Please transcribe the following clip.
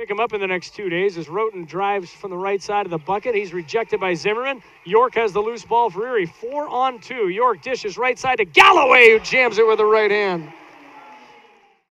pick him up in the next 2 days as Roten drives from the right side of the bucket. He's rejected by Zimmerman. York has the loose ball for Erie. 4-on-2. York dishes right side to Galloway, who jams it with the right hand.